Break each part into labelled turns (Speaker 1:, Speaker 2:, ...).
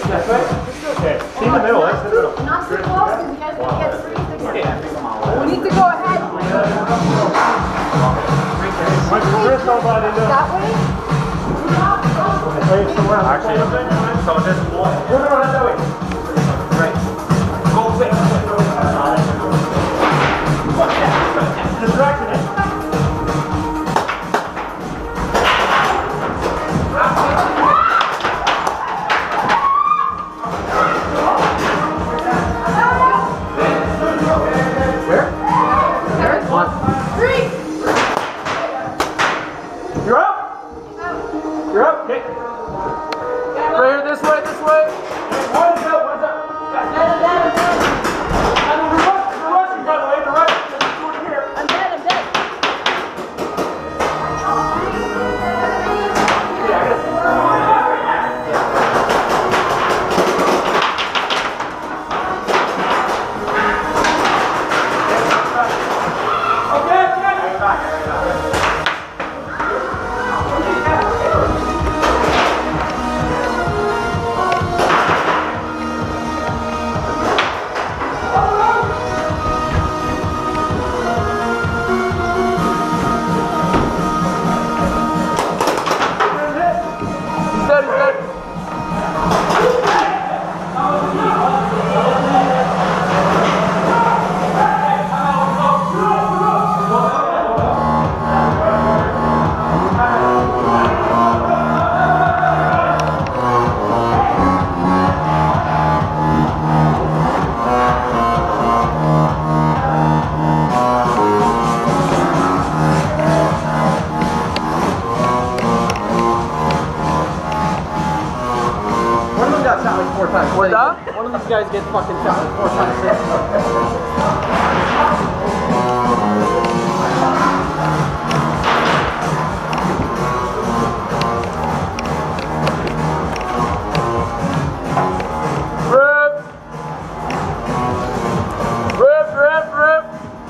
Speaker 1: This way? Okay. See in the middle, that's the middle.
Speaker 2: Not too close because you guys are going to get freezed again.
Speaker 3: We need to go ahead.
Speaker 2: That way?
Speaker 1: Actually, so just one. No, not that way. Right. Go quick. Distraction it. Where? There? One.
Speaker 2: Three!
Speaker 1: You're up? You're up? Okay.
Speaker 3: Right here, this way, this way.
Speaker 1: One's up, one's up. And you're rushing, by the way, you're rushing. Just do it here.
Speaker 2: I'm dead, I'm dead.
Speaker 1: Yeah, I guess. Okay,
Speaker 3: He's dead, he's dead.
Speaker 4: One of them got shot like 4 times.
Speaker 3: What's that?
Speaker 4: One of these guys gets fucking shot like 4 times.
Speaker 3: Rip! Rip, rip, rip!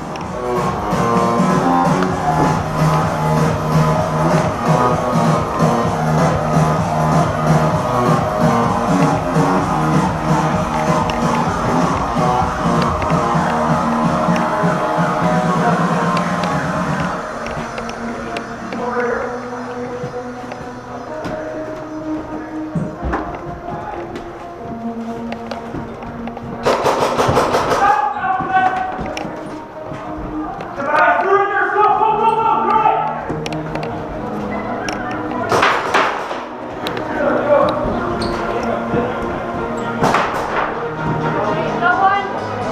Speaker 2: No one.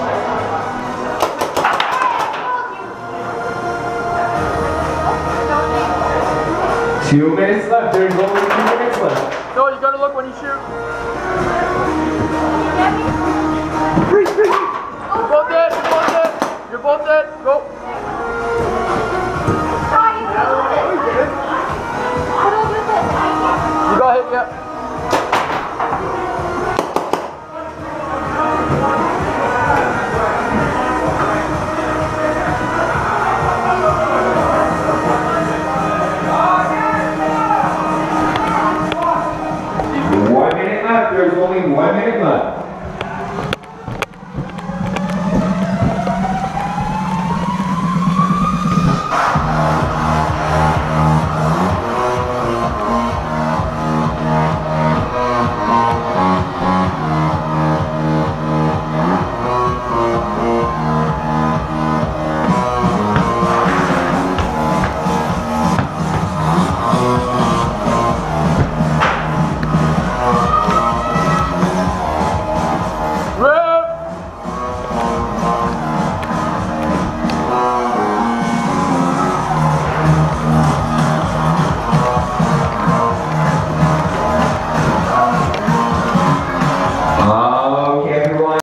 Speaker 5: 2 minutes left. There's only 2 minutes left.
Speaker 3: No, you gotta look when you shoot.
Speaker 2: Freeze, freeze.
Speaker 3: You're both dead, you're both dead. You're both dead. Go. You go ahead, yeah.
Speaker 5: There's only 1 minute left.